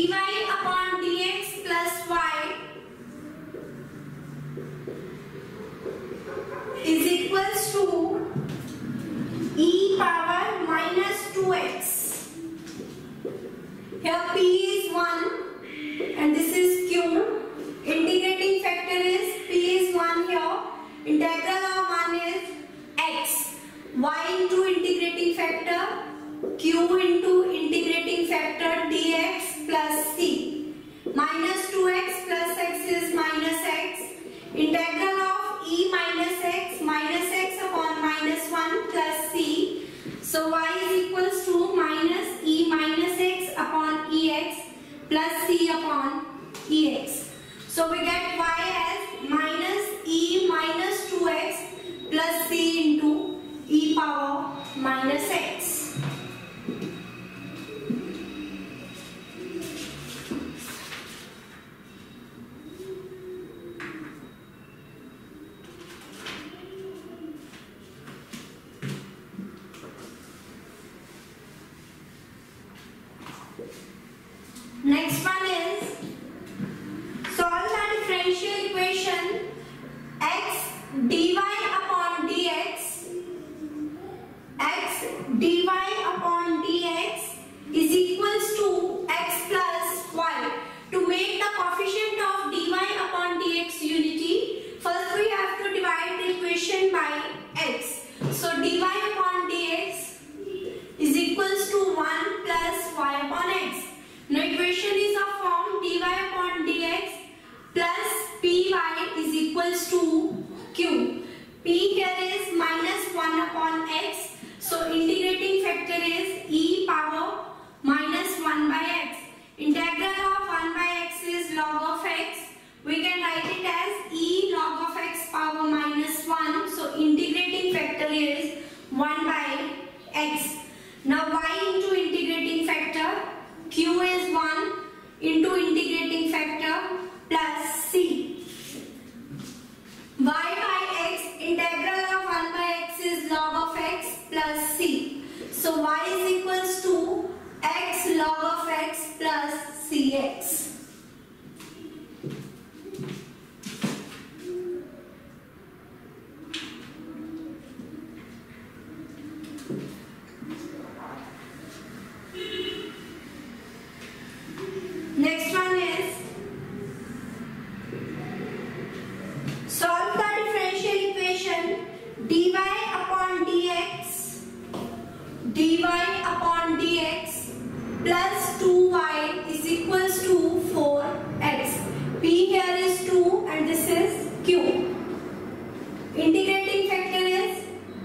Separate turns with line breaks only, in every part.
dy upon dx plus y is equals to e power minus 2x. Here p is 1 and this is q. Integrating factor is p is 1 here. Integral of 1 is x. Y into integrating factor q into integrating factor dx plus c. Minus 2x plus x is minus x. Integral of e minus x upon minus 1 plus c. So y is equals to minus e minus x upon ex plus c upon ex. So we get y as minus e minus 2x plus c into e power minus x. Next one is solve the differential equation x dy upon dx. X dy upon dx is equals to x plus y. To make the coefficient of dy upon dx unity, first we have to divide the equation by x. So dy upon dx is equals to 1 plus y upon x. Now equation is of form dy upon dx plus py is equals to q. P here is minus 1 upon x. So integrating factor is e power minus 1 by x. Integral of 1 by x is log of x. We can write it as e log of x power minus 1. So integrating factor is 1 by x. Now y into integrating factor q is 1 into integrating factor plus c. Y by x, integral of 1 by x is log of x plus c. So y is equals to x log of x plus cx. Next one is solve the differential equation dy upon dx plus 2y is equals to 4x. P here is 2 and this is q. Integrating factor is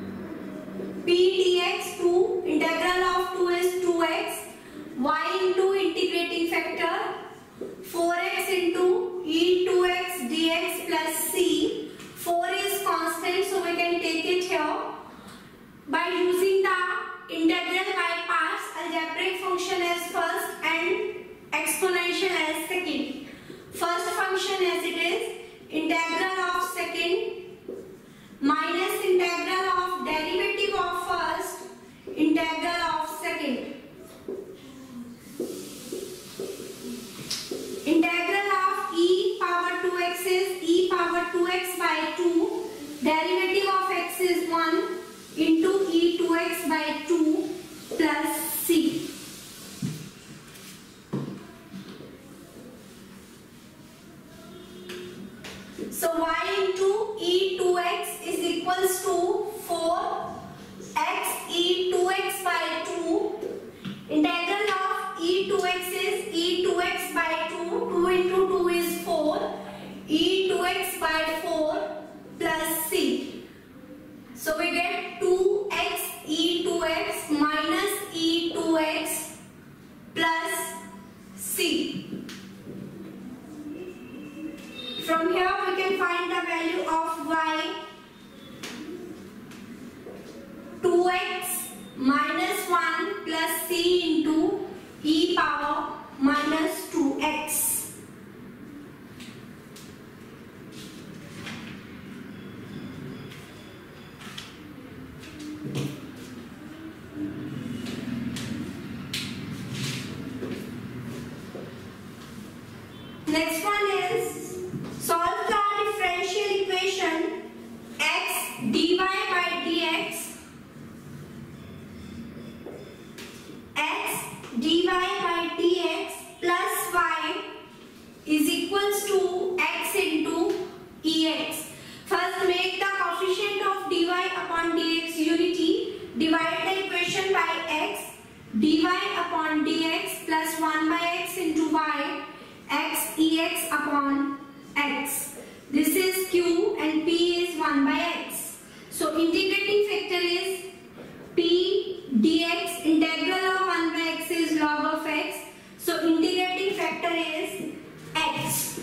p dx 2. Integral of 2 is 2x. Y into integrating factor 4x into e 2x dx plus c. 4 is constant, so we can take it here. By using the integral by parts, algebraic function as first and exponential as second. First function as it is integral of second minus integral of derivative of first integral of second. Integral of e power 2x is e power 2x by 2. Derivative of x is 1 into e 2x by 2 plus c. So y into e 2x is equals to 4x e 2x by 2. Integral of e 2x is e 2x by 2. 2 into 2 is 4. E 2x by 4 plus c. So we get 2x e 2x minus e 2x plus c. From here we can find the value of y. 2x minus 1 plus c into e power minus 2x. Ex upon x. This is q and p is 1 by x. So integrating factor is p dx. Integral of 1 by x is log of x. So integrating factor is x.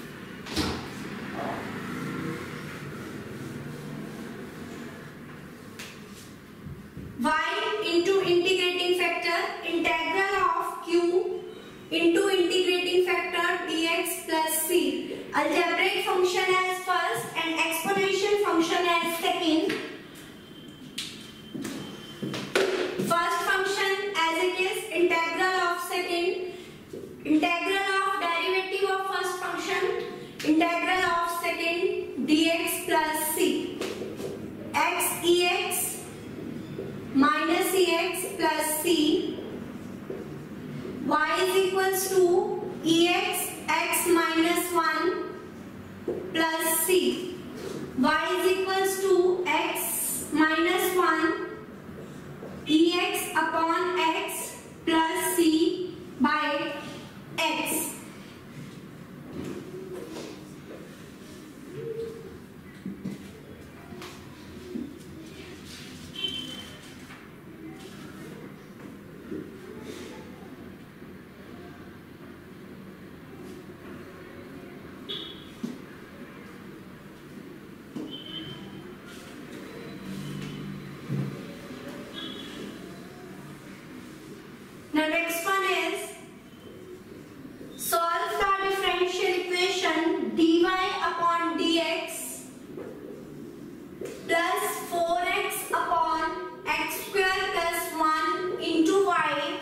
Y into integrating factor, integral of q into integrating factor dx plus c. Algebraic function as first and exponential function as second. First function as it is integral of second, integral of derivative of first function, integral of second dx plus c. X ex minus ex plus c. Y is equals to ex x minus 1 plus c. Y is equals to x minus 1 ex upon x plus c by x. Now next one is solve the differential equation dy upon dx plus 4x upon x square plus 1 into y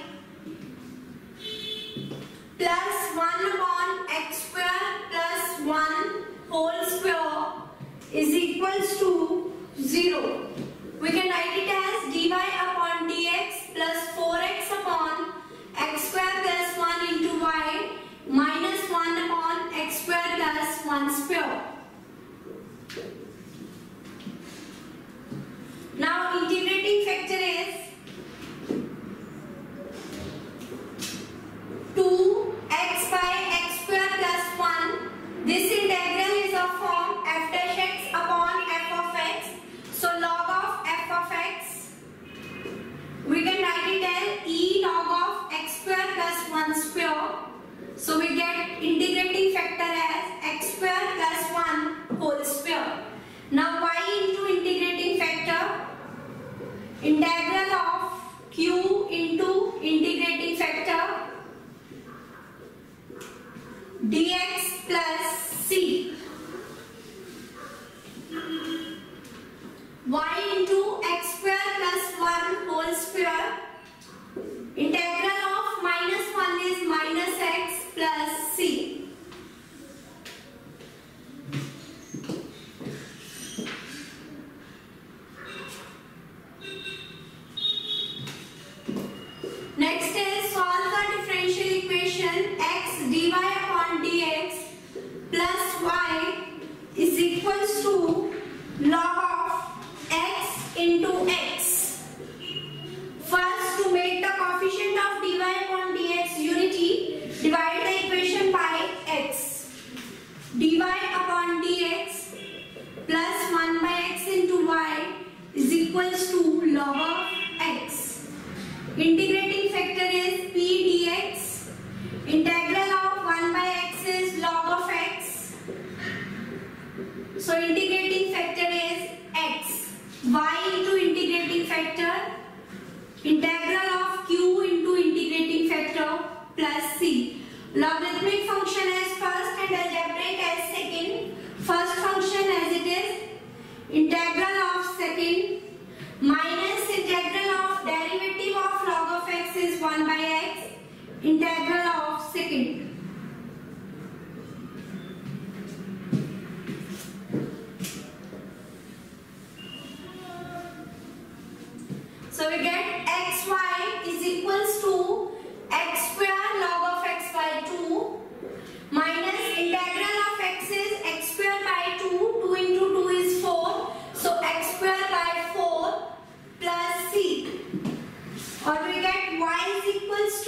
plus 1 upon x square plus 1 whole square is equals to 0. We can write it as dy upon dx plus 4x upon x square plus 1 into y minus 1 upon x square plus 1 square. Now integrating factor is 2x by x square plus 1. This integral is of form f dash x upon f of x. So log of f of x, we can write it as e log of x square plus 1 square. So we get integrating factor as x square plus 1 whole square. Now y into integrating factor, integral of q into integrating factor dx plus c. Y into x square plus 1 whole square. Integral of minus 1 is minus x plus c. Next is solve the differential equation x dy upon dx plus y is equals to log of x into x. First, to make the coefficient of dy upon dx unity, divide the equation by x. dy upon dx plus 1 by x into y is equals to log of x. Integrating factor is p dx. Integral of 1 by x is log of x. So integrating factor is x. Y into integrating factor, integral of q into integrating factor plus c. Logarithmic function as first and algebraic as second. First function as it is, integral of second minus integral of derivative of log of x is 1 by x, integral of second. So we get xy is equals to x square log of x by 2 minus integral of x is x square by 2. 2 into 2 is 4. So x square by 4 plus c. Or we get y is equals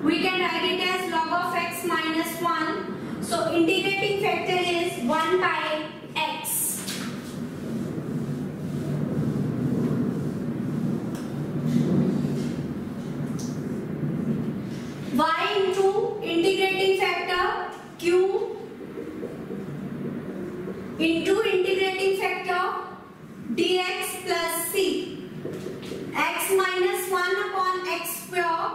we can write it as log of x minus 1. So integrating factor is 1 by x. Y into integrating factor q into integrating factor dx plus c. X minus 1 upon x square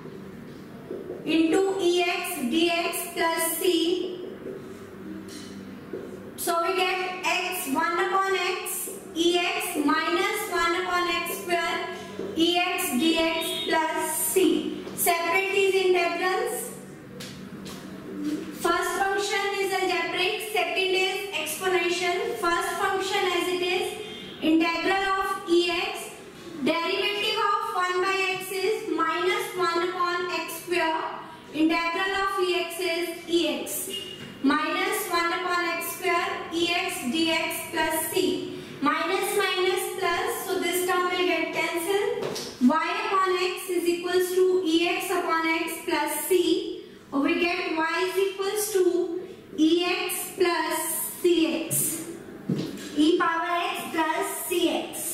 into ex dx plus c. So we get x 1 upon x ex minus 1 upon x square ex dx plus c. Separate these integrals. First function is algebraic, second is exponential. First function as it is integral of ex, derivative of 1 by x is minus 1 upon x square, integral of ex is ex, minus 1 upon x square ex dx plus c. Minus minus plus, so this term will get cancelled. Y upon x is equals to ex upon x plus c. Or we get y is equals to ex plus cx. E power x plus cx.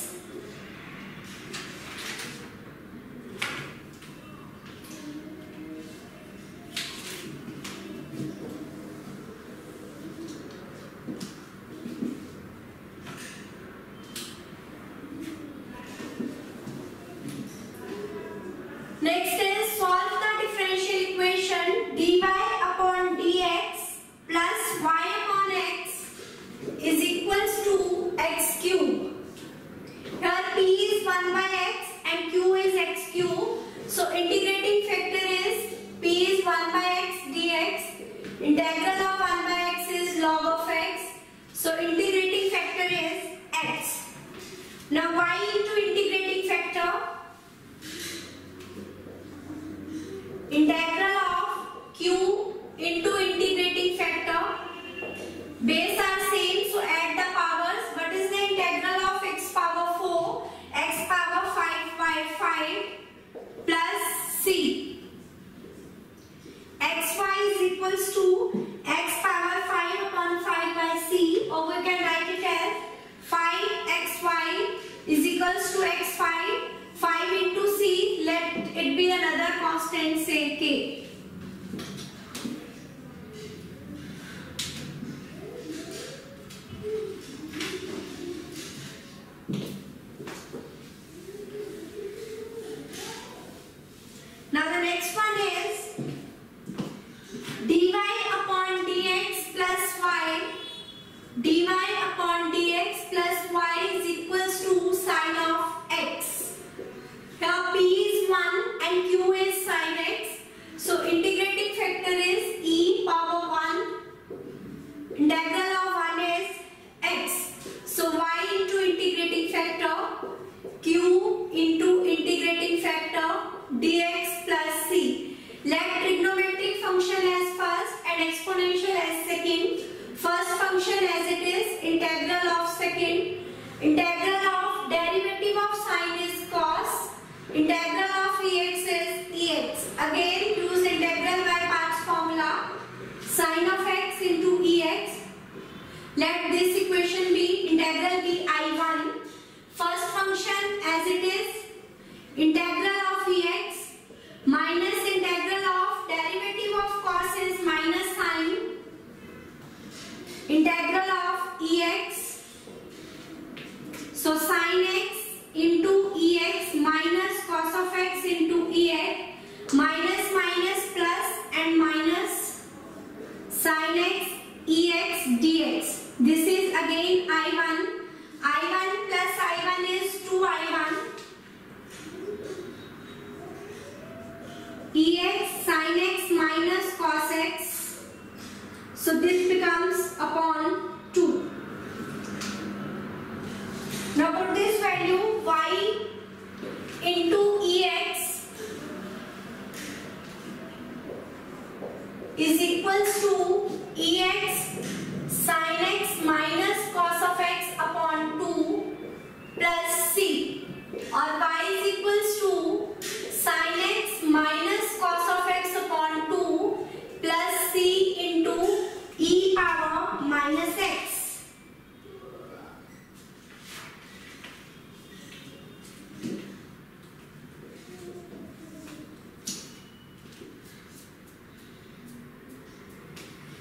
Next is solve the differential equation dy upon dx plus y upon x is equals to x cube. Here p is 1 by x and q is x cube. So integrating factor is p is 1 by x dx. Integral of 1 by x is log of x. So integrating factor is x. Now y into integrating factor. Integral of q into integrating factor. Base are same, so add the powers. What is the integral of x power 4, x power 5 by 5 plus c. xy is equals to x power 5 upon 5 by c, or we can write it as 5xy is equals to x5. 5 into c, let it be another constant, say k. Now the next one is dy upon dx plus y. Dy upon dx plus y is equals to sine of x. Here p is 1 and q is sin x. So integrating factor is e power 1. Integral of 1 is x. So y into integrating factor, q into integrating factor dx plus c. Let trigonometric function as first and exponential as second. First function as it is integral of second. Integral of derivative of sine is cos. Integral of ex is ex. Again use integral by parts formula. Sine of x into ex. Let this equation be integral be I1. First function as it is integral of ex minus integral of derivative of cos is minus sine. Integral of ex. So sine x into ex minus cos of x into ex, minus minus plus and minus sin x ex dx. This is again I1. I1 plus I1 is 2I1. Ex sin x minus cos x. So this becomes upon 2. Now put this value y into ex is equals to ex sin x minus cos of x upon 2 plus c, or y is equals to sin x minus cos of x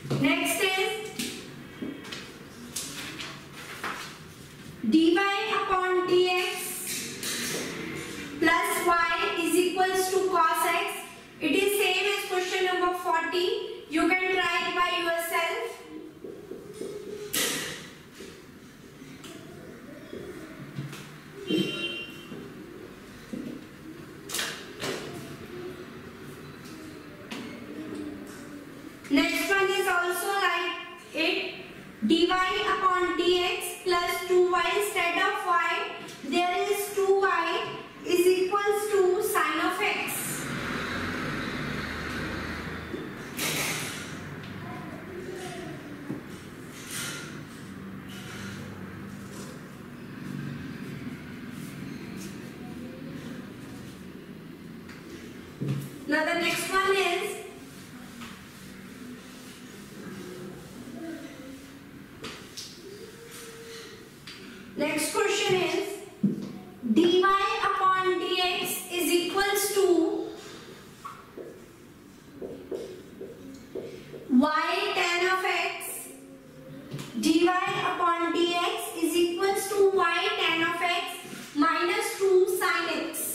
Next is dy upon dx plus y is equals to cos x. It is same as question number 40. You can try it by yourself. Next one is also like it. Dy upon dx plus 2y instead of y. There is 2y is equals to sin of x. Now the next one is next question is dy upon dx is equals to y tan of x. Dy upon dx is equals to y tan of x minus 2 sin x.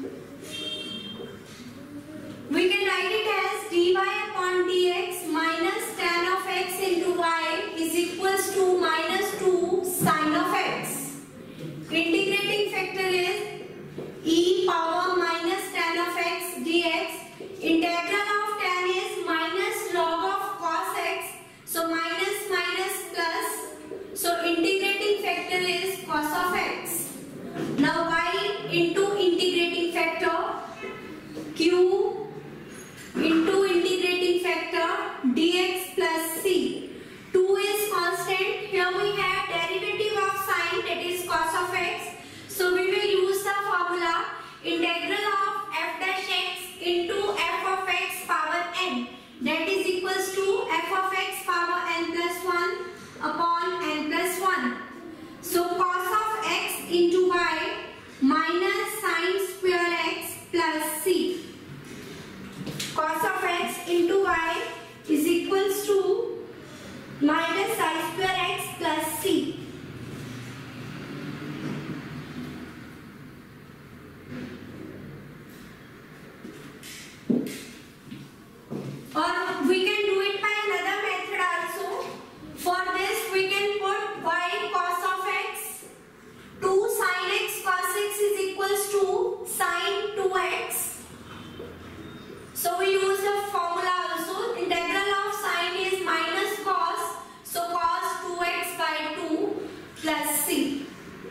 We can write it as dy upon dx minus tan of x into y is equals to minus 2 sin of x. Integrating factor is e power minus tan of x dx. Integral of tan is minus log of cos x. So minus minus plus. So integrating factor is cos of x. Now y into integrating factor q into integrating factor dx plus c. 2 is constant. Here we have derivative of sine, that is cos of x. So we will use the formula integral of f dash x into f of x power n, that is equals to f of x power n plus 1 upon n plus 1. So cos of x into y minus sine square x plus c. Cos of x into y is equals to minus sine square x plus c. Or we can do it by another method also. For this we can put y cos of x, 2 sin x cos x is equals to sin 2x. So we use the formula also. Integral of sine is minus cos. So cos 2x by 2 plus c.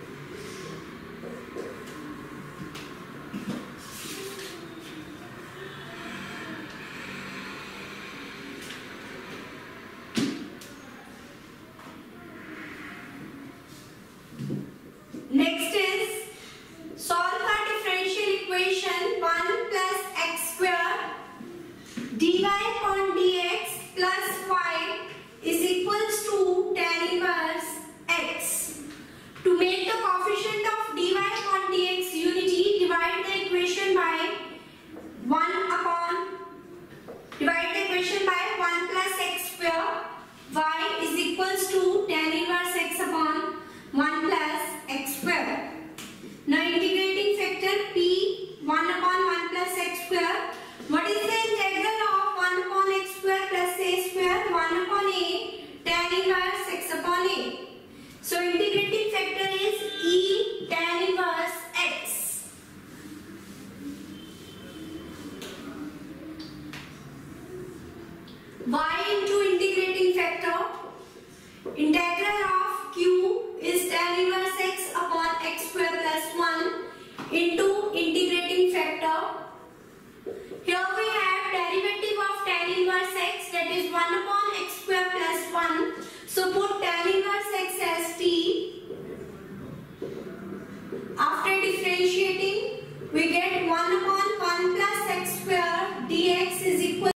Next is solve the differential equation 1 plus x square dy upon dx plus y is equals to tan inverse x. To make the coefficient of dy upon dx unity, divide the equation by 1 plus x square. Y is equals to tan inverse x upon 1 plus x square. Now integrating factor p 1 upon 1 plus x square. What is the integral of 1 upon x square plus a square? 1 upon a tan inverse x upon a. So integrating factor is e tan inverse x. Y into integrating factor. Integral of q is tan inverse x upon x square plus 1 into integrating factor. Here we have derivative of tan inverse x, that is 1 upon x square plus 1. So put tan inverse x as t. After differentiating, we get 1 upon 1 plus x square dx is